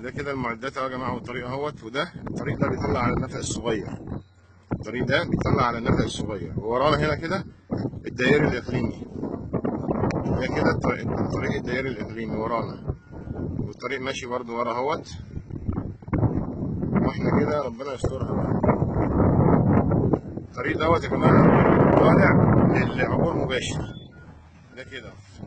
ده كده المعدات اهو يا جماعه، والطريق اهوت. وده الطريق ده بيطلع على النفق الصغير، الطريق ده بيطلع على النفق الصغير. وورانا هنا كده الدائري الاقليمي، ده كده الطريق الدائري الاقليمي ورانا، والطريق ماشي برضو ورا اهوت. واحنا كده ربنا يسترها بقى. الطريق دوت يا جماعه طالع للعبور مباشر، ده كده.